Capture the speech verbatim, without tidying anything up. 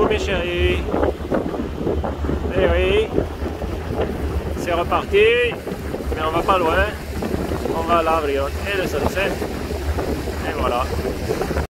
mes chéris. Eh oui, c'est reparti, mais on va pas loin. On va à l'Avrillon et le sunset. Et voilà.